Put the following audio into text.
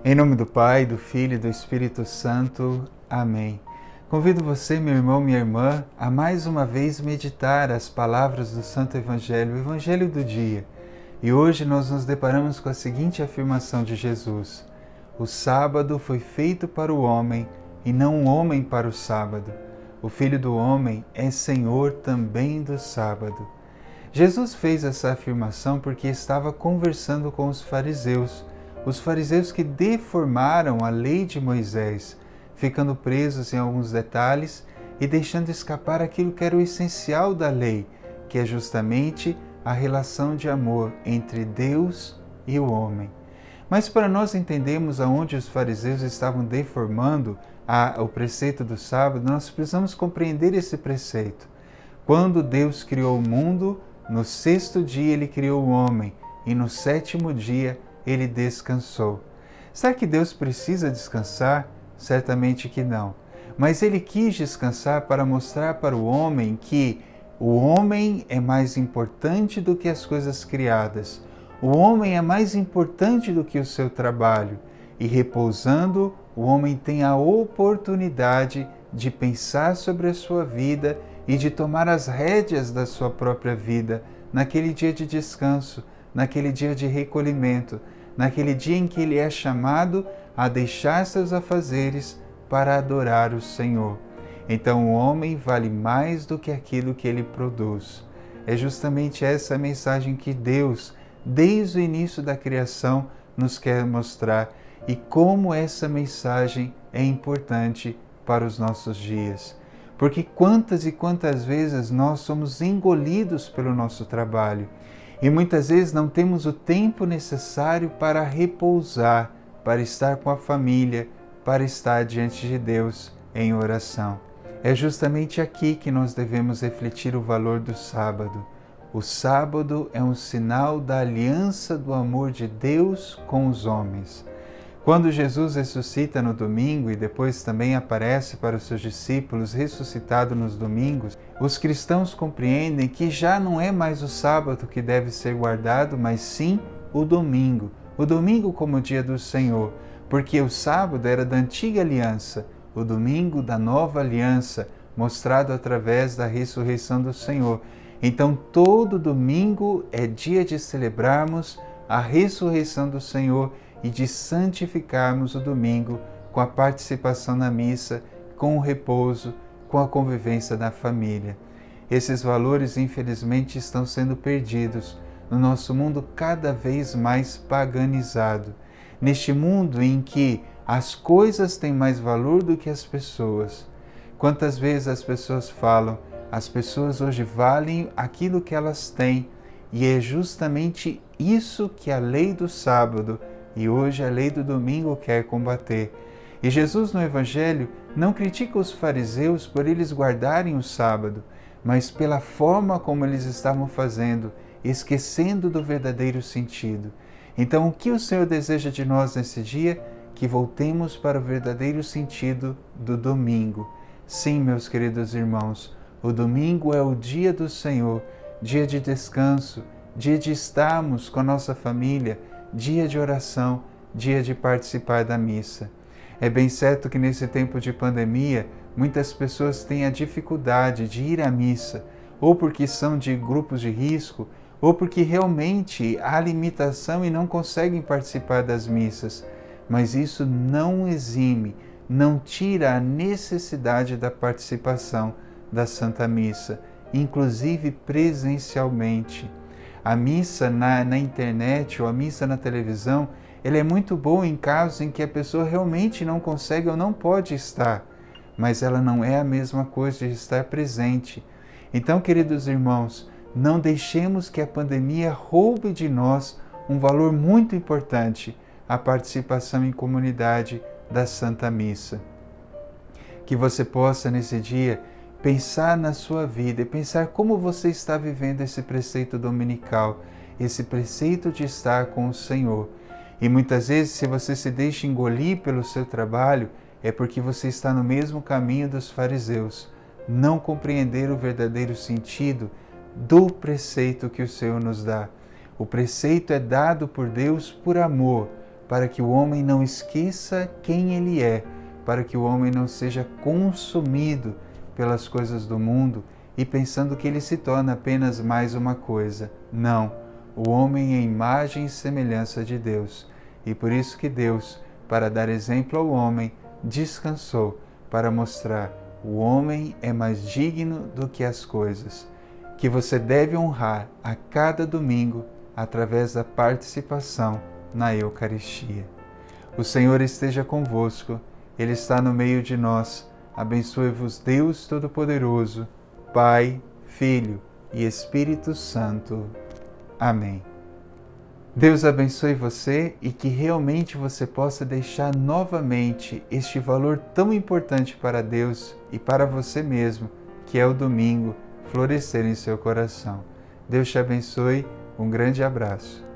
Em nome do Pai, do Filho e do Espírito Santo. Amém. Convido você, meu irmão, minha irmã, a mais uma vez meditar as palavras do Santo Evangelho, o Evangelho do dia. E hoje nós nos deparamos com a seguinte afirmação de Jesus: o sábado foi feito para o homem e não o homem para o sábado. O Filho do Homem é Senhor também do sábado. Jesus fez essa afirmação porque estava conversando com os fariseus que deformaram a lei de Moisés, ficando presos em alguns detalhes e deixando escapar aquilo que era o essencial da lei, que é justamente a relação de amor entre Deus e o homem. Mas para nós entendermos aonde os fariseus estavam deformando o preceito do sábado, nós precisamos compreender esse preceito. Quando Deus criou o mundo, no sexto dia Ele criou o homem e no sétimo dia Ele descansou. Será que Deus precisa descansar? Certamente que não. Mas Ele quis descansar para mostrar para o homem que o homem é mais importante do que as coisas criadas. O homem é mais importante do que o seu trabalho. E repousando, o homem tem a oportunidade de pensar sobre a sua vida e de tomar as rédeas da sua própria vida naquele dia de descanso, naquele dia de recolhimento, naquele dia em que ele é chamado a deixar seus afazeres para adorar o Senhor. Então o homem vale mais do que aquilo que ele produz. É justamente essa mensagem que Deus, desde o início da criação, nos quer mostrar e como essa mensagem é importante para os nossos dias. Porque quantas e quantas vezes nós somos engolidos pelo nosso trabalho e muitas vezes não temos o tempo necessário para repousar, para estar com a família, para estar diante de Deus em oração. É justamente aqui que nós devemos refletir o valor do sábado. O sábado é um sinal da aliança do amor de Deus com os homens. Quando Jesus ressuscita no domingo e depois também aparece para os seus discípulos ressuscitado nos domingos, os cristãos compreendem que já não é mais o sábado que deve ser guardado, mas sim o domingo como dia do Senhor, porque o sábado era da antiga aliança, o domingo da nova aliança, mostrado através da ressurreição do Senhor. Então todo domingo é dia de celebrarmos a ressurreição do Senhor e de santificarmos o domingo com a participação na missa, com o repouso, com a convivência da família. Esses valores, infelizmente, estão sendo perdidos no nosso mundo cada vez mais paganizado. Neste mundo em que as coisas têm mais valor do que as pessoas. Quantas vezes as pessoas falam, as pessoas hoje valem aquilo que elas têm, e é justamente isso que a lei do sábado e hoje a lei do domingo quer combater. E Jesus no Evangelho não critica os fariseus por eles guardarem o sábado, mas pela forma como eles estavam fazendo, esquecendo do verdadeiro sentido. Então, o que o Senhor deseja de nós nesse dia? Que voltemos para o verdadeiro sentido do domingo. Sim, meus queridos irmãos, o domingo é o dia do Senhor, dia de descanso, dia de estarmos com a nossa família, dia de oração, dia de participar da missa. É bem certo que nesse tempo de pandemia, muitas pessoas têm a dificuldade de ir à missa, ou porque são de grupos de risco, ou porque realmente há limitação e não conseguem participar das missas. Mas isso não exime, não tira a necessidade da participação da Santa Missa, inclusive presencialmente. A missa na internet ou a missa na televisão, ela é muito boa em casos em que a pessoa realmente não consegue ou não pode estar, mas ela não é a mesma coisa de estar presente. Então, queridos irmãos, não deixemos que a pandemia roube de nós um valor muito importante, a participação em comunidade da Santa Missa. Que você possa, nesse dia, pensar na sua vida e pensar como você está vivendo esse preceito dominical, esse preceito de estar com o Senhor. E muitas vezes, se você se deixa engolir pelo seu trabalho, é porque você está no mesmo caminho dos fariseus, não compreender o verdadeiro sentido do preceito que o Senhor nos dá. O preceito é dado por Deus por amor, para que o homem não esqueça quem ele é, para que o homem não seja consumido pelas coisas do mundo e pensando que ele se torna apenas mais uma coisa. Não, o homem é imagem e semelhança de Deus, e por isso que Deus, para dar exemplo ao homem, descansou, para mostrar o homem é mais digno do que as coisas, que você deve honrar a cada domingo através da participação na Eucaristia. O Senhor esteja convosco, Ele está no meio de nós. Abençoe-vos Deus Todo-Poderoso, Pai, Filho e Espírito Santo. Amém. Deus abençoe você e que realmente você possa deixar novamente este valor tão importante para Deus e para você mesmo, que é o domingo, florescer em seu coração. Deus te abençoe, um grande abraço.